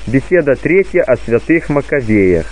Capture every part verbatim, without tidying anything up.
Беседа третья о святых Маковеях.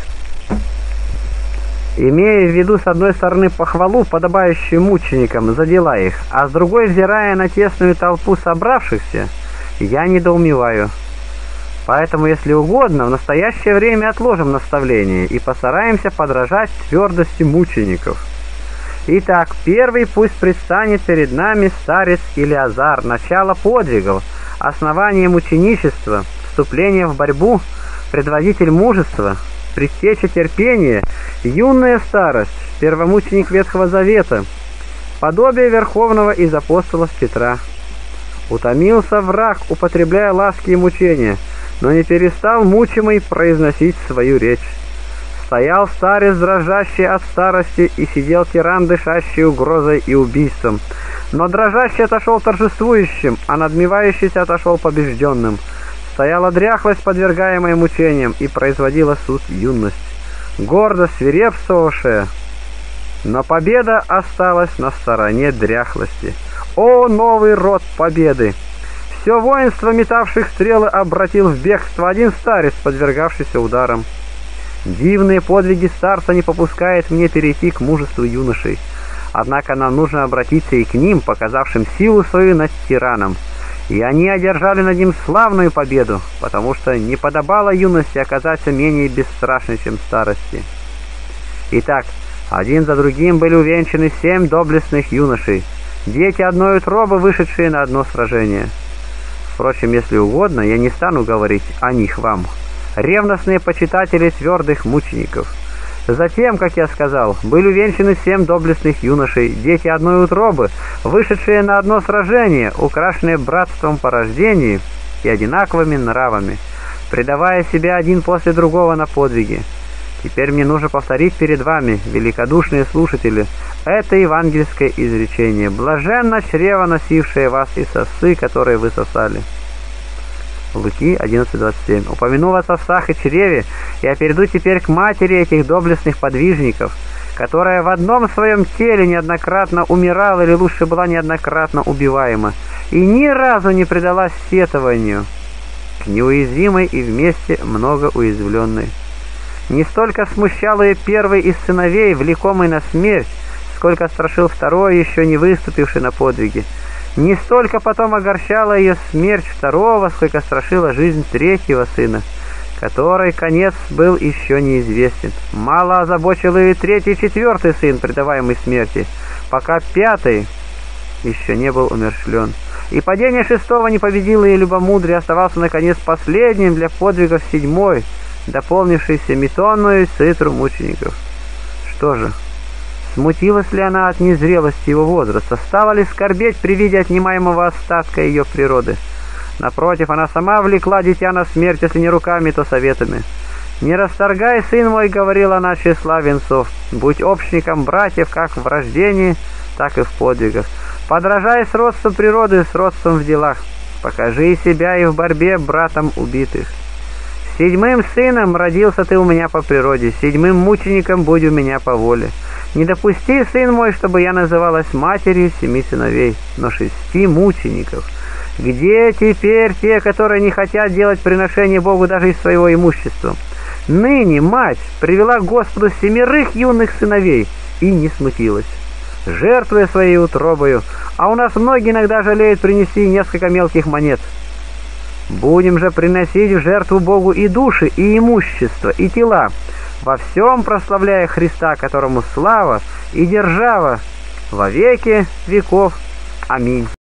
Имея в виду с одной стороны похвалу, подобающую мученикам за дела их, а с другой, взирая на тесную толпу собравшихся, я недоумеваю. Поэтому, если угодно, в настоящее время отложим наставление и постараемся подражать твердости мучеников. Итак, первый пусть предстанет перед нами старец Илиазар, начало подвигов, основание мученичества, вступление в борьбу, предводитель мужества, предтеча терпения, юная старость, первомученик Ветхого Завета, подобие верховного из апостолов Петра. Утомился враг, употребляя ласки и мучения, но не перестал мучимый произносить свою речь. Стоял старец, дрожащий от старости, и сидел тиран, дышащий угрозой и убийством. Но дрожащий отошел торжествующим, а надмевающийся отошел побежденным. Стояла дряхлость, подвергаемая мучениям, и производила суд юность, гордо свирепствовавшая, но победа осталась на стороне дряхлости. О, новый род победы! Все воинство, метавших стрелы, обратил в бегство один старец, подвергавшийся ударам. Дивные подвиги старца не попускают мне перейти к мужеству юношей. Однако нам нужно обратиться и к ним, показавшим силу свою над тираном. И они одержали над ним славную победу, потому что не подобало юности оказаться менее бесстрашной, чем старости. Итак, один за другим были увенчаны семь доблестных юношей, дети одной утробы, вышедшие на одно сражение. Впрочем, если угодно, я не стану говорить о них вам, ревностные почитатели твердых мучеников. Затем, как я сказал, были увенчаны семь доблестных юношей, дети одной утробы, вышедшие на одно сражение, украшенные братством по рождению и одинаковыми нравами, предавая себя один после другого на подвиги. Теперь мне нужно повторить перед вами, великодушные слушатели, это евангельское изречение: «Блаженно чрево, носившее вас, и сосцы, которые вы сосали». Луки одиннадцать двадцать семь. Упомянув о сосах и чреве, я перейду теперь к матери этих доблестных подвижников, которая в одном своем теле неоднократно умирала, или лучше была неоднократно убиваема, и ни разу не предалась сетованию, к неуязвимой и вместе многоуязвленной. Не столько смущал ее первый из сыновей, влекомый на смерть, сколько страшил второй, еще не выступивший на подвиги. Не столько потом огорчала ее смерть второго, сколько страшила жизнь третьего сына, который конец был еще неизвестен. Мало озабочил ее третий и четвертый сын, предаваемый смерти, пока пятый еще не был умерщвлен. И падение шестого не победило ее любомудрие, оставался наконец последним для подвигов седьмой, дополнившийся метонную цитру мучеников. Что же? Смутилась ли она от незрелости его возраста? Стала ли скорбеть при виде отнимаемого остатка ее природы? Напротив, она сама влекла дитя на смерть, если не руками, то советами. «Не расторгай, сын мой, — говорила она, — числа венцов. Будь общником братьев как в рождении, так и в подвигах. Подражай с родством природы, с родством в делах. Покажи себя и в борьбе братом убитых. Седьмым сыном родился ты у меня по природе, седьмым мучеником будь у меня по воле. Не допусти, сын мой, чтобы я называлась матерью семи сыновей, но шести мучеников. Где теперь те, которые не хотят делать приношение Богу даже из своего имущества? Ныне мать привела к Господу семерых юных сыновей и не смутилась, жертвуя своей утробою, а у нас многие иногда жалеют принести несколько мелких монет. Будем же приносить в жертву Богу и души, и имущество, и тела, во всем прославляя Христа, которому слава и держава во веки веков. Аминь.